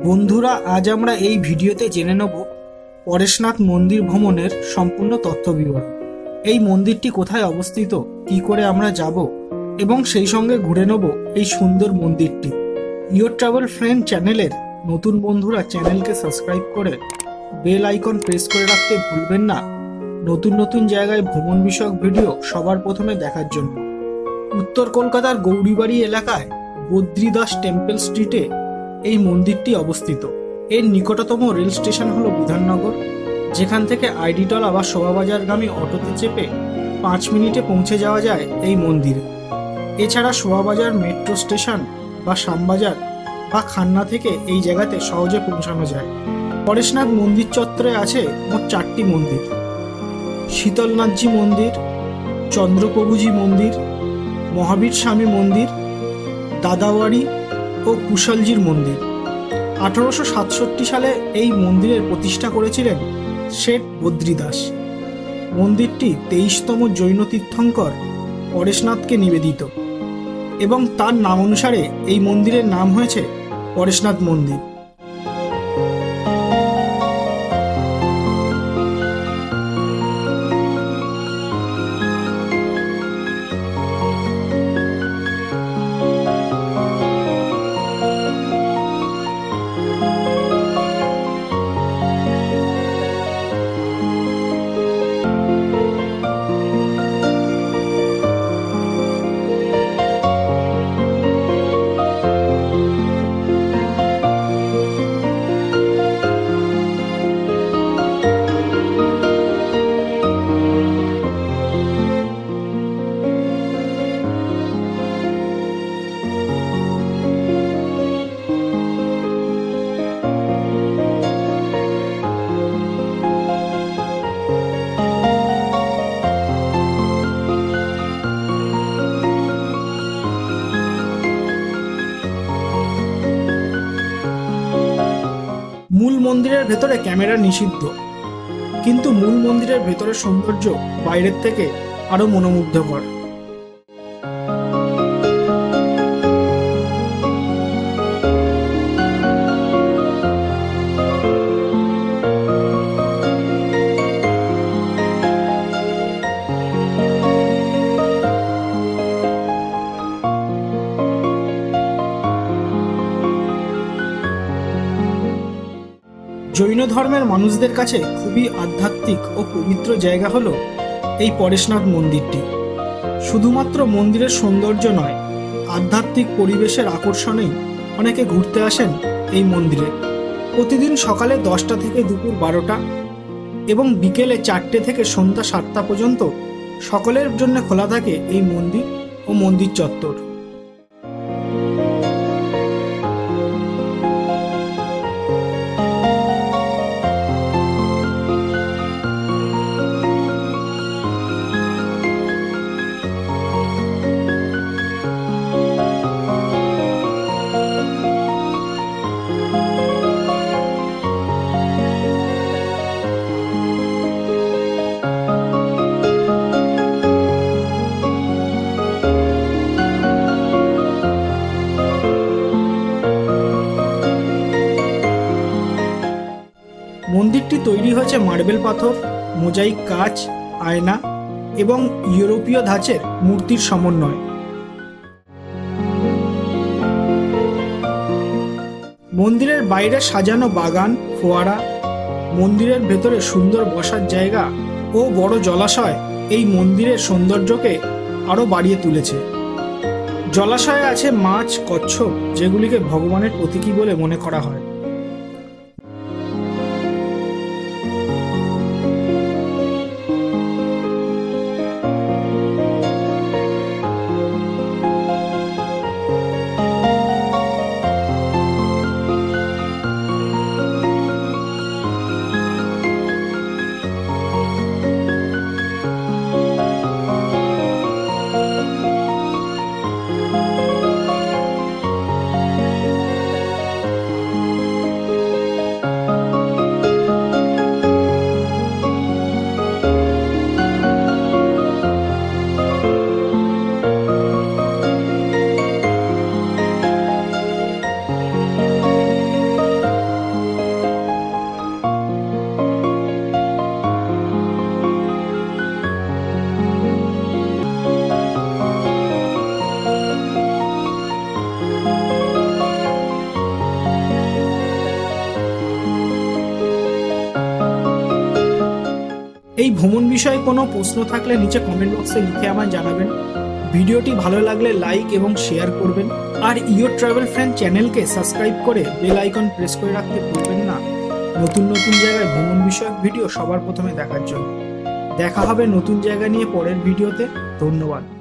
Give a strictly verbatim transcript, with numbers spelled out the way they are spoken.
বন্ধুরা, আজ আমরা এই ভিডিওতে জেনে নেব পরেশনাথ মন্দির ভ্রমণের সম্পূর্ণ তথ্য বিবরণ। এই মন্দিরটি কোথায় অবস্থিত, কি করে আমরা যাব এবং সেই সঙ্গে ঘুরে নেব এই সুন্দর মন্দিরটি। ইয়োর ট্রাভেল ফ্রেন্ড চ্যানেলের নতুন বন্ধুরা চ্যানেলকে সাবস্ক্রাইব করে বেল আইকন প্রেস করে রাখতে ভুলবেন না, নতুন নতুন জায়গায় ভ্রমণ বিষয়ক ভিডিও সবার প্রথমে দেখার জন্য। উত্তর কলকাতার গৌরীবাড়ি এলাকায় বদ্রীদাস টেম্পল স্ট্রিটে এই মন্দিরটি অবস্থিত। এর নিকটতম রেল স্টেশন হলো বিধাননগর, যেখান থেকে আইডিটলা বা শোভাবাজারগামী অটোতে চেপে পাঁচ মিনিটে পৌঁছে যাওয়া যায় এই মন্দিরে। এছাড়া শোভাবাজার মেট্রো স্টেশন বা শ্যামবাজার বা খান্না থেকে এই জায়গাতে সহজে পৌঁছানো যায়। পরেশনাথ মন্দির চত্বরে আছে মোট চারটি মন্দির: শীতলনাথজি মন্দির, চন্দ্রপ্রভুজি মন্দির, মহাবীর স্বামী মন্দির, দাদাওয়াড়ি ও কুশলজির মন্দির। আঠারোশো সাতষট্টি সালে এই মন্দিরের প্রতিষ্ঠা করেছিলেন শেঠ বদ্রীদাস। মন্দিরটি তেইশতম জৈন তীর্থঙ্কর পরেশনাথকে নিবেদিত এবং তার নাম অনুসারে এই মন্দিরের নাম হয়েছে পরেশনাথ মন্দির। মূল মন্দিরের ভেতরে ক্যামেরা নিষিদ্ধ, কিন্তু মূল মন্দিরের ভেতরের সৌন্দর্য বাইরের থেকে আরো মনোমুগ্ধকর। জৈন ধর্মের মানুষদের কাছে খুবই আধ্যাত্মিক ও পবিত্র জায়গা হলো এই পরেশনাথ মন্দিরটি। শুধুমাত্র মন্দিরের সৌন্দর্য নয়, আধ্যাত্মিক পরিবেশের আকর্ষণেই অনেকে ঘুরতে আসেন এই মন্দিরে। প্রতিদিন সকালে দশটা থেকে দুপুর বারোটা এবং বিকেলে চারটে থেকে সন্ধ্যা সাতটা পর্যন্ত সকলের জন্য খোলা থাকে এই মন্দির ও মন্দির চত্বর। মন্দিরটি তৈরি হয়েছে মার্বেল পাথর, মোজাইক কাচ, আয়না এবং ইউরোপীয় ধাঁচের মূর্তির সমন্বয়। মন্দিরের বাইরে সাজানো বাগান, ফোয়ারা, মন্দিরের ভেতরে সুন্দর বসার জায়গা ও বড় জলাশয় এই মন্দিরের সৌন্দর্যকে আরো বাড়িয়ে তুলেছে। জলাশয়ে আছে মাছ, কচ্ছপ, যেগুলিকে ভগবানের প্রতীকী বলে মনে করা হয়। ভ্রমণ বিষয়ে কোনো প্রশ্ন থাকলে নিচে কমেন্ট বক্সে লিখে আমায় জানাবেন। ভিডিওটি ভালো লাগলে লাইক এবং শেয়ার করবেন, আর ইয়োর ট্রাভেল ফ্রেন্ড চ্যানেলকে সাবস্ক্রাইব করে বেল আইকন প্রেস করে রাখতে ভুলবেন না নতুন নতুন জায়গায় ভ্রমণ বিষয়ক ভিডিও সবার প্রথমে দেখার জন্য। দেখা হবে নতুন জায়গা নিয়ে পরের ভিডিওতে। ধন্যবাদ।